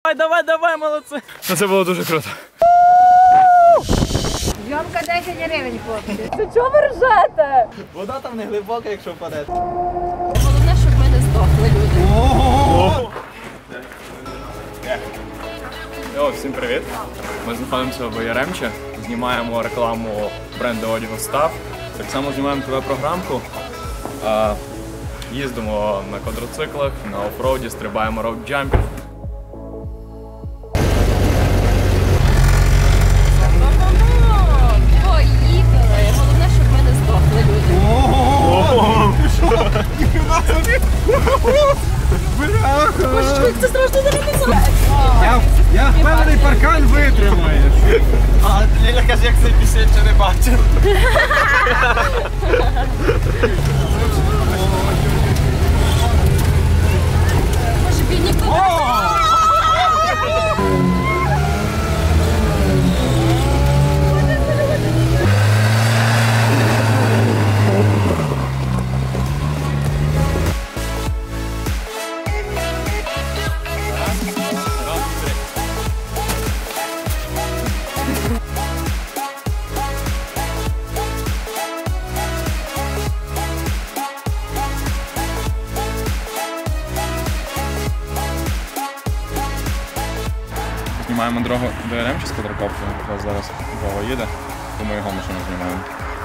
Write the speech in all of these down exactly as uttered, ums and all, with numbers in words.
Давай, давай, давай, молодці. Ну це було дуже круто. Зйомка десять гривень, хлопці. Це чого ви ржете? Вода там не глибока, якщо впаде. Головне, щоб ми не здохли, люди. Йо, всім привіт. Ми знаходимося в Яремчі, знімаємо рекламу бренду одягу Став. Так само знімаємо ТВ-програмку. Їздимо на квадроциклах, на офроуді, стрибаємо роуд-джампів. Поїхали! Головне, щоб ми не здохли, люди. Боже, як це страшно зараз. Я впевнений, паркан витримаєш. А Ліля каже, як цей пісень ще не бачив. Може, він ніколи. Знімаємо дорогу до Яремчі з квадрокоптером, якраз зараз Вова їде, тому його машину знімаємо.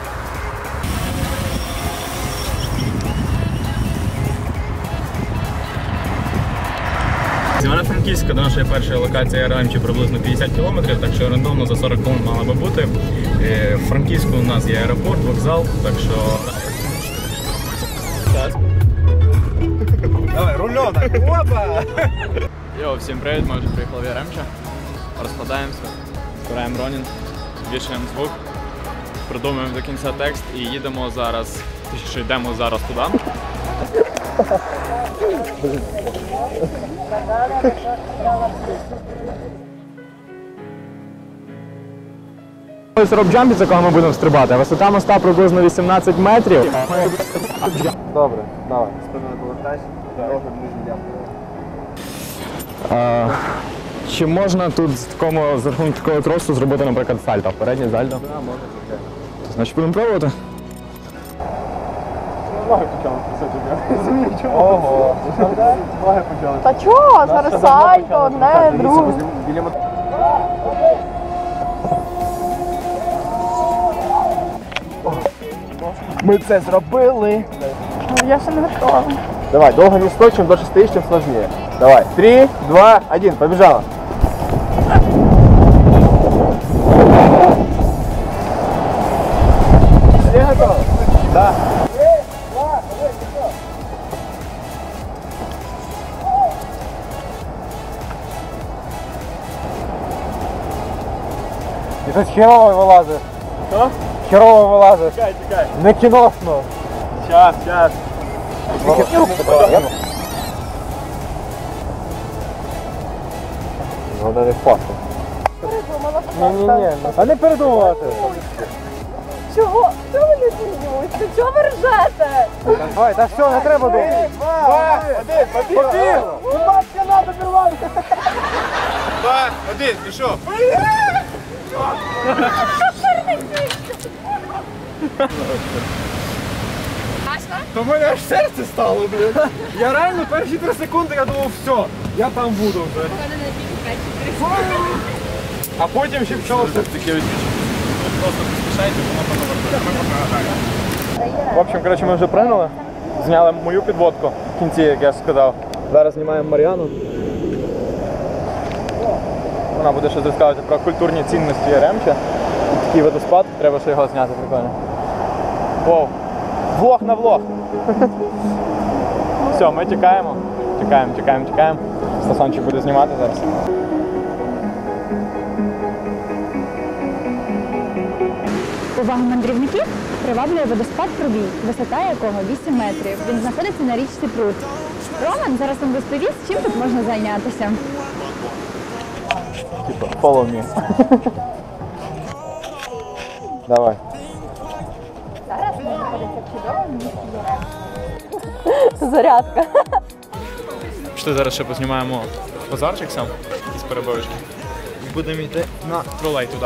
З Івано-Франківська до нашої першої локації Яремчі приблизно п'ятдесят кілометрів, так що орієнтовно за сорок хвилин мало би бути. В Франківську у нас є аеропорт, вокзал, так що... Давай, рульона! Опа! Йо, всім привіт, ми вже приїхали в Яремче. Розкладаємося, збираємо ронінг, вішаємо звук, придумуємо до кінця текст і їдемо зараз, точніше йдемо зараз туди. Ось роуд-джампі, з якого ми будемо стрибати. Висота моста приблизно вісімнадцять метрів. Добре, давай. Спиною повертайся. Дорога ближній дям. Чи можна тут з такому, з рахунку такого тросу зробити, наприклад, сальто? Переднє сальто? Так, можна таке. Значить, будемо пробувати? Ноги почали писати. Ого. Ноги почали. Та чого? Зараз сальто, одне, друге. Ми це зробили. Я ще не готова. Давай, долго не стой, чем дольше стоишь, тем сложнее. Давай, три, два, один, побежала. Все готовы? Да. И тут херово вылазит. Что? Херово вылазит. Тикай, тикай. На киношну. Сейчас, сейчас. Вона не впасти. Ні-ні-ні, а не передумувати. Чого? Чого ви не смієтеся? Чого ви ржете? Давай, та все, не треба думати. Два, один, побіг! Бачка, треба пірвати! Два, один, пішов. То в мене аж серце стало, блін. Я реально перші три секунди, я думав, все, я там буду вже. А потім ще почалося таке відбічення. Просто поспішайте, воно потім. В общем, коротше, ми вже пригнули, зняли мою підводку в кінці, як я сказав. Зараз знімаємо Мар'яну. Вона буде щось розказувати про культурні цінності Яремча. Такий водоспад, треба ще його зняти, прикольно. Воу. Влог на влог. Все, ми тікаємо. Тікаємо, тікаємо, тікаємо. Стасончик буде знімати зараз. Увагу мандрівників приваблює водоспад Пробій, висота якого вісім метрів. Він знаходиться на річці Прут. Роман зараз нам розповість, чим тут можна зайнятися. Типа, follow me. Давай. Зараз ми знаходимося в чудовому місті Яремче. Зарядка. Пішли зараз ще познімаємо базарчик сам і перебивочки. Будемо йти на Тролей туди.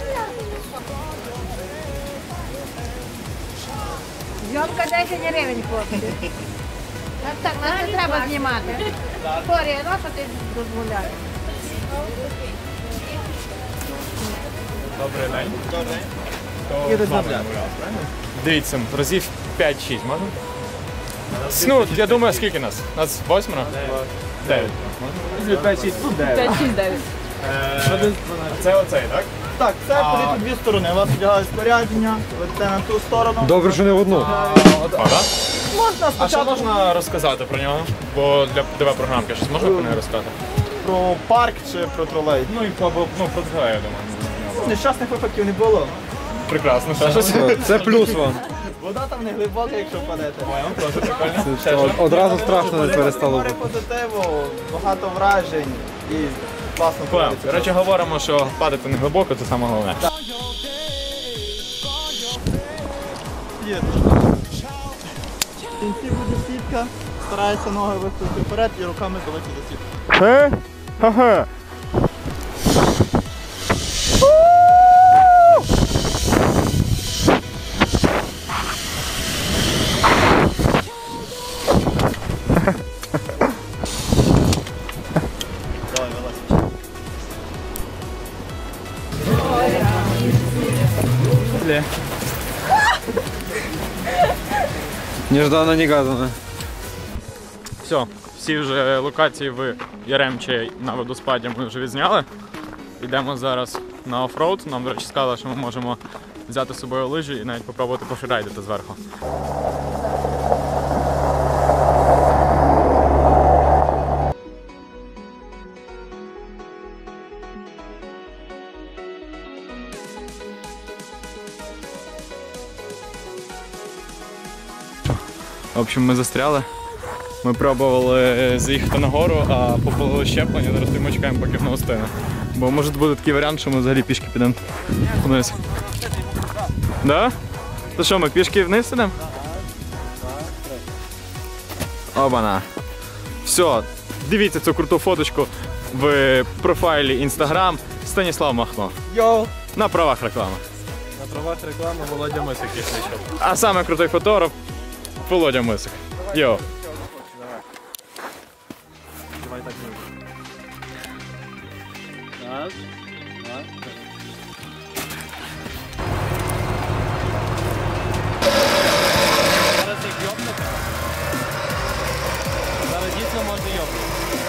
Зйомка десять гривень, хлопці. Так, так, нас не треба знімати. Корі, ну що ти дозволяєш? Добрий день. Добрий день. Дивіться, разів п'ять-шість можна? Ну, я думаю, скільки нас? Нас восьмеро? Дев'ять. п'ять-шість, тут дев'ять. п'ять шість дев'ять. Це оцей, так? Так, це ходить у дві сторони. У вас одягають спорядження, ведете на ту сторону. Добре, що не в одну. А, так? Можна А що спочатку можна розказати про нього? Бо для ТВ-програмки щось можна про нього розказати? про парк чи про тролей. Ну і про, ну, про ТВ, я думаю. Нещасних випадків не було. Прекрасно, ще щось? Це плюс вам. Вода там не глибока, якщо впадете. Дуже прикольно. Ще що? Одразу страшно не перестало Море бути. позитиву, багато вражень і класно Понял. проводиться. До речі, говоримо, що падати не глибоко, це саме головне. Є. В кінці буде сітка, старається ноги виставити вперед і руками здавати до сітки. Хе? Ха-ха. Давай, вилазь. Бля. Неждано, негадано. Все, всі вже локації в Яремче на водоспаді ми вже відзняли. Йдемо зараз на оффроуд. Нам, до речі, сказали, що ми можемо взяти з собою лижі і навіть попробувати пофрірайдити зверху. В общем, ми застряли. Ми пробували заїхати на гору, а попалили щеплення, зараз ми чекаємо, поки воно остине. Бо може бути такий варіант, що ми взагалі пішки підемо вниз. Да? То що, ми пішки вниз ідемо? Обана. Все, дивіться цю круту фоточку в профайлі Instagram Станіслав Махно. Йоу! На правах реклами. На правах реклами Володя Мисик, якщо що. А саме крутий фотограф Володя Мисик. Йо. Давай так буде. Раз, два, три. Зараз як йобнути. Зараз дійсно можна йобнути.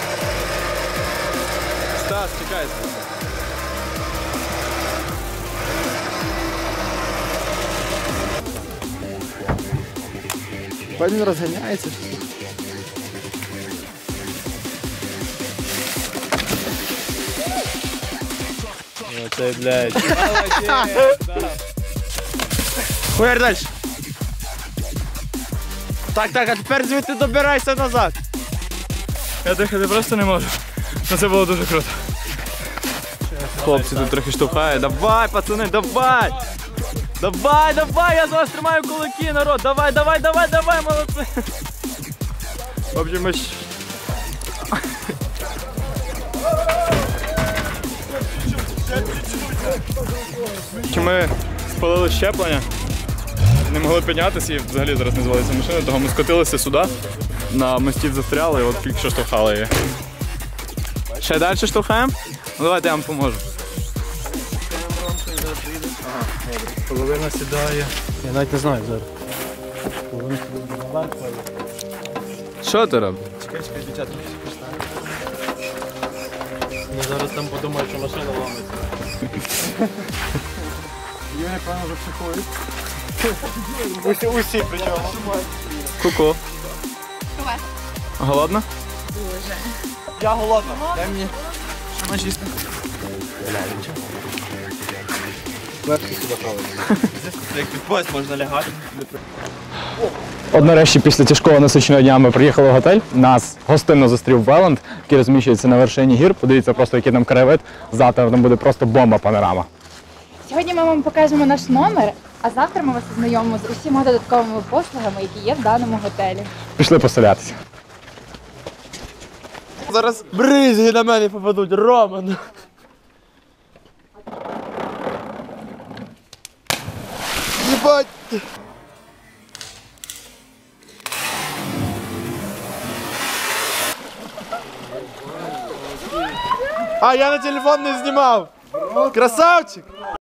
Стас, чекай. Він розганяється. Оце, блядь. Хуяр далі. Так, так, а тепер звідти добирайся назад. Я дихати просто не можу. Ну це було дуже круто. Хлопці тут трохи штовхає. Давай, пацани, давай! Давай, давай, я за вас тримаю кулаки, народ! Давай, давай, давай, давай, молодці! В общем, ми... щ- Чи ми спалили щеплення, не могли піднятися і взагалі зараз не звалиться машина, того ми скотилися сюди, на мості застряли і от тільки що штовхали її. Ще далі штовхаємо? Ну давайте я вам поможу. Половина сідає. Я навіть не знаю зараз. Половина сідає на банк. Що ти робиш? Чекай, чекай, дівчата. Ну зараз там подумають, що машина ламиться. Юрій, певно, вже психують. Усі, усі причому. Ку-ку. Голодна? Я голодна. Дай мені. Що на чисто? Як під поїзд можна лягати. От нарешті після тяжкого насиченого дня ми приїхали в готель. Нас гостинно зустрів Веланд, який розміщується на вершині гір. Подивіться просто, який там краєвид. Завтра там буде просто бомба панорама. Сьогодні ми вам покажемо наш номер, а завтра ми вас ознайомимо з усіма додатковими послугами, які є в даному готелі. Пішли поселятися. зараз бризги на мене попадуть, Роман. Єбать. А, я на телефон не знімав. Красавчик.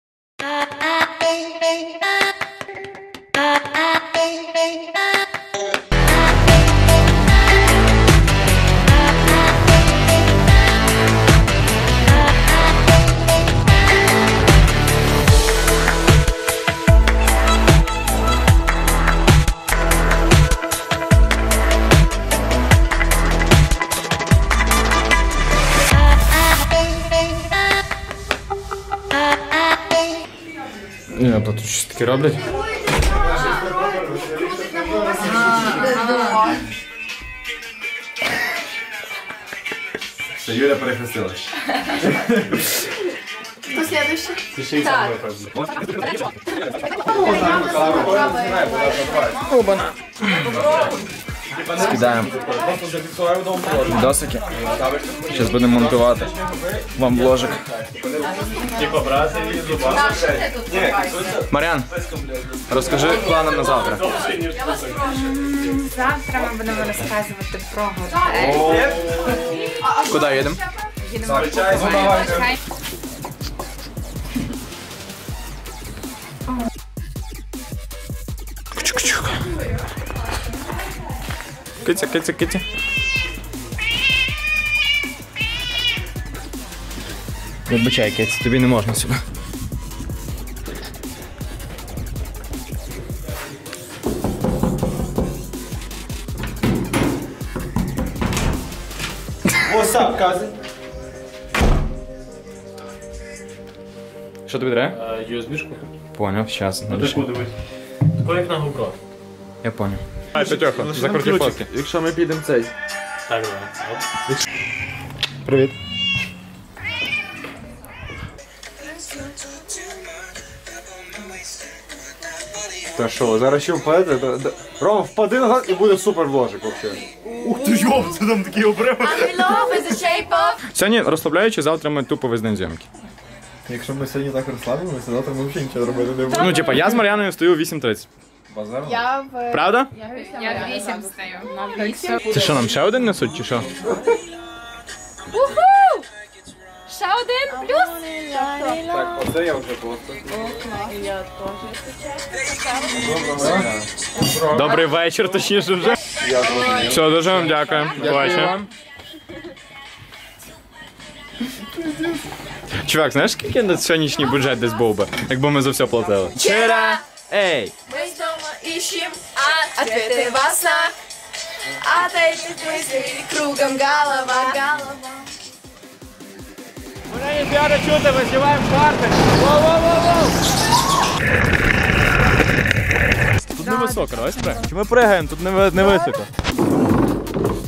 Ні, тут щось таке роблять. Це Юля перехрестилась. Хто слідуючий? Ти ще й сам Обана. Скидаємо досики. Зараз будемо монтувати вам вложик. Мар'ян, розкажи планом на завтра. Завтра ми будемо розказувати про готель. Куди їдемо? Їдемо в Киця, киця, киця. Вибачай, киця, тобі не можна сюди. What's up, cousin? Що тобі треба? ю ес бі-шку? Поняв, щас. Дивись. Тако як на GoPro. Я поняв. Ай, Петьоха, закрути фотки. Якщо ми підемо цей. Так, давай. Привіт. Та що, зараз ще впаде? Рома, впади назад і буде супер вложик взагалі. Ух ти йоп, це там такий обрив. Сьогодні розслабляючи, завтра ми тупо визнань зйомки. Якщо ми сьогодні так розслабимося, завтра ми взагалі нічого робити не будемо. Ну, типа, я з Мар'яною стою в вісім тридцять. Я в... Правда? Я в вісім стою. Це що, нам ще один несуть, чи що? Ще один плюс. Так, оце я вже просто. Добрий вечір, точніше вже. Все, дуже вам дякую. Бачу. Чувак, знаєш, скільки на сьогоднішній бюджет десь був би, якби ми за все платили? Вчора! Ей! Мы дома ищем ответы во снах. От этих мыслей кругом голова. Мене не піара чути, ми знімаємо карти. Воу-воу-воу-воу! Тут не високо, давай спрягаємо. Чи ми пригаємо, тут не, ви- не високо.